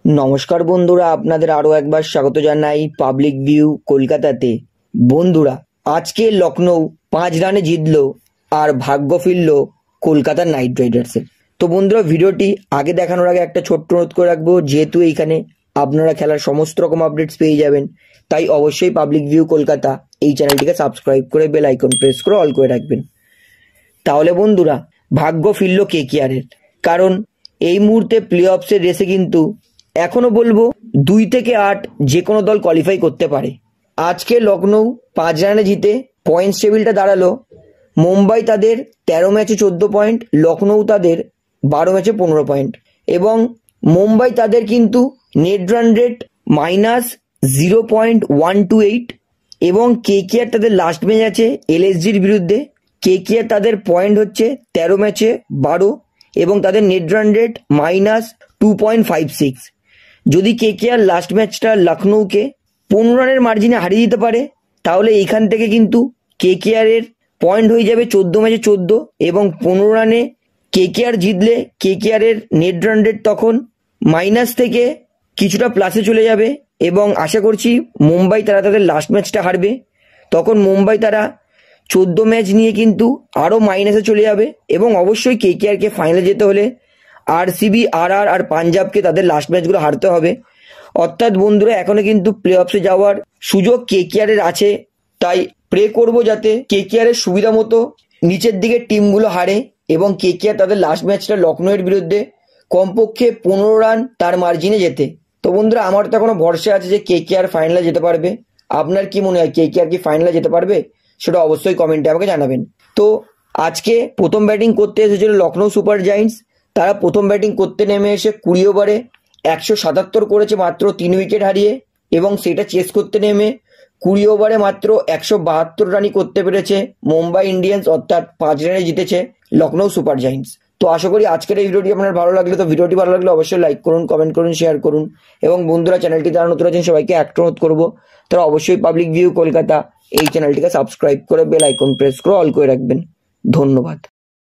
নমস্কার বন্ধুরা, আপনাদের আরও একবার স্বাগত জানাই পাবলিক ভিউ কলকাতাতে। বন্ধুরা, আজকে লখনৌ 5 রানে জিতলো আর ভাগ্য ফিরল কলকাতা নাইট রাইডার্সের। তো বন্ধুরা, ভিডিওটি আগে দেখানোর আগে একটা ছোট্ট অনুরোধ করে রাখবো, যেহেতু এইখানে আপনারা খেলার সমস্ত রকম আপডেটস পেয়ে যাবেন, তাই অবশ্যই পাবলিক ভিউ কলকাতা এই চ্যানেলটিকে সাবস্ক্রাইব করে বেল আইকন প্রেস করে অল করে রাখবেন। তাহলে বন্ধুরা, ভাগ্য ফিরল কেকেআরের, কারণ এই মুহূর্তে প্লে অফসের রেসে কিন্তু এখনো বলবো 2 থেকে 8 যে কোনো দল কোয়ালিফাই করতে পারে। আজকে লখনৌ 5 রানে জিতে পয়েন্টস টেবিলটা দাঁড়ালো, মুম্বাই তাদের 13 ম্যাচে 14 পয়েন্ট, লখনৌ তাদের 12 ম্যাচে 15 পয়েন্ট, এবং মুম্বাই তাদের কিন্তু নেট রান রেট -0.128, এবং কেকেআর তাদের লাস্ট ম্যাচ আছে এলএসজির বিরুদ্ধে। কেকেআর তাদের পয়েন্ট হচ্ছে 13 ম্যাচে 12, এবং তাদের নেট রান রেট -2.56। যদি কেকেআর লাস্ট ম্যাচটা লখনৌকে 15 রানের মার্জিনে হারিয়ে দিতে পারে, তাহলে এইখান থেকে কিন্তু কেকেআর এর পয়েন্ট হয়ে যাবে 14 ম্যাচে 14, এবং 15 রানে কেকেআর জিতলে কেকেআর এর নেট রান রেট তখন মাইনাস থেকে কিছুটা প্লাসে চলে যাবে, এবং আশা করছি মুম্বাই তারা তাদের লাস্ট ম্যাচটা হারবে, তখন মুম্বাই তারা 14 ম্যাচ নিয়ে কিন্তু আরও মাইনাসে চলে যাবে, এবং অবশ্যই কেকেআরকে ফাইনালে যেতে হলে আরসিবি, আরআর আর পাঞ্জাবকে তাদের লাস্ট ম্যাচগুলো হারতে হবে। অর্থাৎ বন্ধুরা, এখনো কিন্তু প্লে অফসে যাওয়ার সুযোগ কেকেআরের আছে, তাই প্রে করব যাতে কেকেআরের সুবিধা মতো নিচের দিকে টিমগুলো হারে, এবং কেকেআর তাদের লাস্ট ম্যাচটা লখনৌয়ের বিরুদ্ধে কমপক্ষে 15 রান তার মার্জিনে যেতে। তো বন্ধুরা, আমার তো এখনো ভরসা আছে যে কেকেআর ফাইনালে যেতে পারবে। আপনার কি মনে হয়, কেকেআর কি ফাইনালে যেতে পারবে? সেটা অবশ্যই কমেন্টে আমাকে জানাবেন। তো আজকে প্রথম ব্যাটিং করতে এসেছিল লখনৌ সুপার জায়েন্টস। তারা প্রথম ব্যাটিং করতে নেমে এসে 20 ওভারে 177 করেছে মাত্র 3 উইকেট হারিয়ে, এবং সেটা চেস করতে নেমে 20 ওভারে মাত্র 172 রানই করতে পেরেছে মুম্বাই ইন্ডিয়ান্স, অর্থাৎ 5 রানে জিতেছে লখনৌ সুপার জায়েন্টস। তো আশা করি আজকের এই ভিডিওটি আপনার ভালো লাগলে, তো ভিডিওটি ভালো লাগলে অবশ্যই লাইক করুন, কমেন্ট করুন, শেয়ার করুন, এবং বন্ধুরা চ্যানেলটি যারা নতুন আছেন সবাইকে একটা অনুরোধ করবো, তারা অবশ্যই পাবলিক ভিউ কলকাতা এই চ্যানেলটিকে সাবস্ক্রাইব করে বেল আইকন প্রেস করে অল করে রাখবেন। ধন্যবাদ।